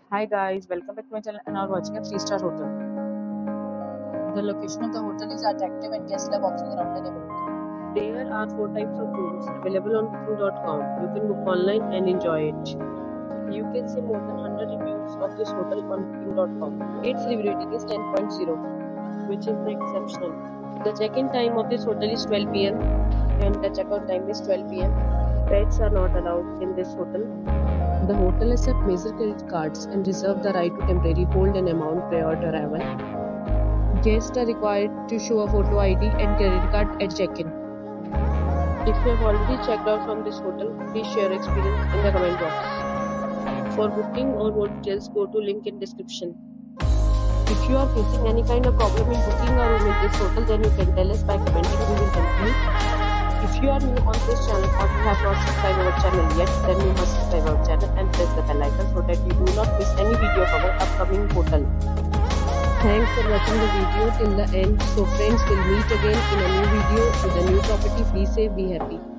Hi guys, welcome back to my channel and are watching a 3-star hotel. The location of the hotel is attractive and guests love walking around the neighborhood. There are 4 types of rooms available on booking.com. You can book online and enjoy it. You can see more than 100 reviews of this hotel on booking.com. Its review rating is 10.0, which is exceptional. The check-in time of this hotel is 12 p.m. and the check-out time is 12 p.m. Pets are not allowed in this hotel. The hotel accepts major credit cards and reserves the right to temporarily hold an amount prior to arrival. Guests are required to show a photo ID and credit card at check-in. If you have already checked out from this hotel, please share your experience in the comment box. For booking or more details, go to link in description. If you are facing any kind of problem in booking a room in this hotel, then you can tell us by commenting. We will help you. If you are new on this channel or you have not subscribed our channel yet, then you must subscribe our channel and press the bell icon so that you do not miss any video of our upcoming hotel. Thanks for watching the video till the end. So friends, will meet again in a new video with a new property. Be safe, be happy.